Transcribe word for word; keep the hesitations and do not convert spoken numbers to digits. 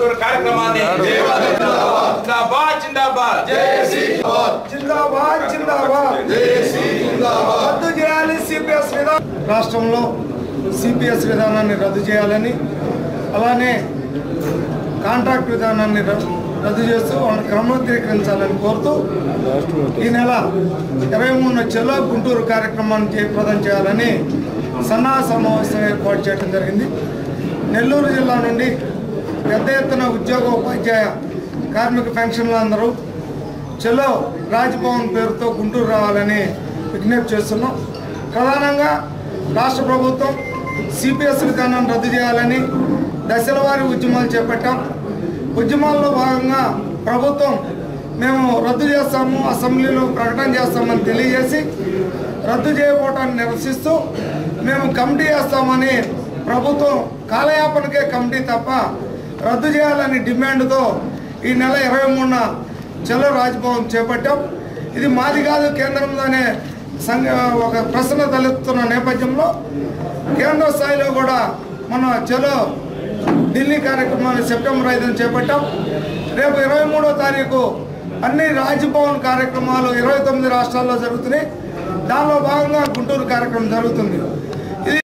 గుంటూరు కార్యక్రమాన్ని జిందాబాద్ జిందాబాద్ జిందాబాద్ జిందాబాద్ రద్దు చేయాలి సిపిఎస్ విధానం. రాష్ట్రంలో సిపిఎస్ విధానాన్ని రద్దు చేయాలని, అలానే కాంట్రాక్ట్ విధానాన్ని రద్దు చేస్తూ వాళ్ళని క్రమబద్ధీకరించాలని కోరుతూ ఈ నెల ఇరవై మూడున చెలో గుంటూరు కార్యక్రమాన్ని జయప్రదం చేయాలని సన్నాహ సమావేశం ఏర్పాటు చేయడం జరిగింది. నెల్లూరు జిల్లా నుండి పెద్ద ఎత్తున ఉద్యోగ ఉపాధ్యాయ కార్మిక పెన్షన్లు అందరూ చెలో రాజ్భవన్ పేరుతో గుంటూరు రావాలని విజ్ఞప్తి చేస్తున్నాం. ప్రధానంగా రాష్ట్ర ప్రభుత్వం సిపిఎస్ విధానాన్ని రద్దు చేయాలని దశల వారీ ఉద్యమాలు చేపట్టాం. ఉద్యమాల్లో భాగంగా ప్రభుత్వం మేము రద్దు చేస్తాము, అసెంబ్లీలో ప్రకటన చేస్తామని తెలియజేసి రద్దు చేయకపోవటాన్ని నిరసిస్తూ మేము కమిటీ వేస్తామని ప్రభుత్వం కాలయాపనకే కమిటీ తప్ప రద్దు చేయాలని డిమాండ్తో ఈ నెల ఇరవై మూడున చలో రాజ్భవన్ చేపట్టాం. ఇది మాది కాదు కేంద్రంలోనే సంఘ ఒక ప్రశ్న తలెత్తుతున్న నేపథ్యంలో కేంద్ర స్థాయిలో కూడా మన చలో ఢిల్లీ కార్యక్రమాన్ని సెప్టెంబర్ ఐదున చేపట్టాం. రేపు ఇరవై మూడో తారీఖు అన్ని రాజ్భవన్ కార్యక్రమాలు ఇరవై తొమ్మిది రాష్ట్రాల్లో జరుగుతున్నాయి. దానిలో భాగంగా గుంటూరు కార్యక్రమం జరుగుతుంది.